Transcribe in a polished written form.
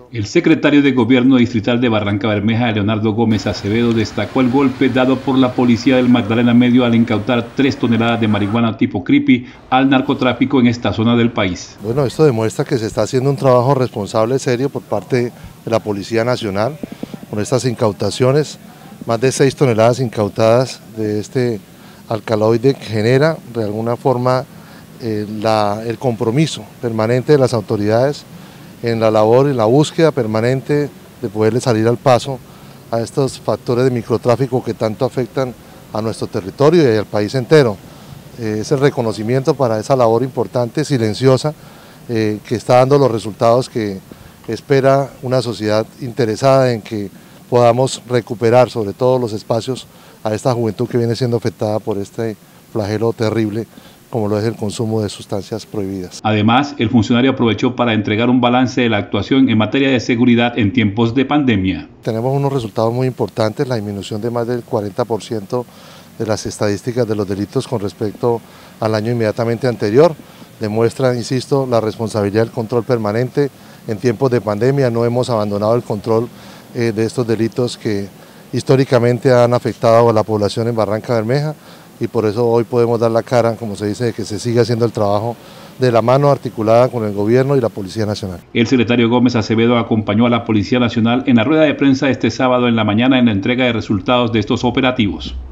El secretario de Gobierno Distrital de Barrancabermeja, Leonardo Gómez Acevedo, destacó el golpe dado por la policía del Magdalena Medio al incautar 3 toneladas de marihuana tipo creepy al narcotráfico en esta zona del país. Bueno, esto demuestra que se está haciendo un trabajo responsable, serio, por parte de la Policía Nacional, con estas incautaciones, más de 6 toneladas incautadas de este alcaloide que genera de alguna forma el compromiso permanente de las autoridades en la labor y la búsqueda permanente de poderle salir al paso a estos factores de microtráfico que tanto afectan a nuestro territorio y al país entero. Es el reconocimiento para esa labor importante, silenciosa, que está dando los resultados que espera una sociedad interesada en que podamos recuperar sobre todo los espacios a esta juventud que viene siendo afectada por este flagelo terrible como lo es el consumo de sustancias prohibidas. Además, el funcionario aprovechó para entregar un balance de la actuación en materia de seguridad en tiempos de pandemia. Tenemos unos resultados muy importantes, la disminución de más del 40% de las estadísticas de los delitos con respecto al año inmediatamente anterior. Demuestra, insisto, la responsabilidad del control permanente. En tiempos de pandemia no hemos abandonado el control de estos delitos que históricamente han afectado a la población en Barrancabermeja, y por eso hoy podemos dar la cara, como se dice, de que se siga haciendo el trabajo de la mano articulada con el gobierno y la Policía Nacional. El secretario Gómez Acevedo acompañó a la Policía Nacional en la rueda de prensa este sábado en la mañana en la entrega de resultados de estos operativos.